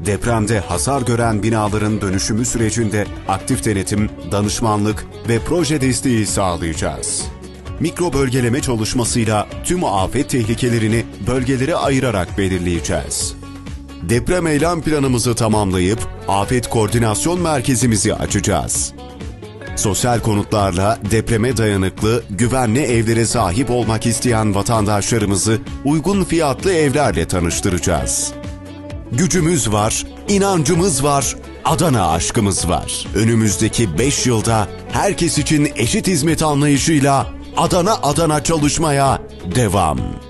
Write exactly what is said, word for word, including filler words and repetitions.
depremde hasar gören binaların dönüşümü sürecinde aktif denetim, danışmanlık ve proje desteği sağlayacağız. Mikro bölgeleme çalışmasıyla tüm afet tehlikelerini bölgelere ayırarak belirleyeceğiz. Deprem eylem planımızı tamamlayıp afet koordinasyon merkezimizi açacağız. Sosyal konutlarla depreme dayanıklı, güvenli evlere sahip olmak isteyen vatandaşlarımızı uygun fiyatlı evlerle tanıştıracağız. Gücümüz var, inancımız var, Adana aşkımız var. Önümüzdeki beş yılda herkes için eşit hizmet anlayışıyla Adana Adana çalışmaya devam.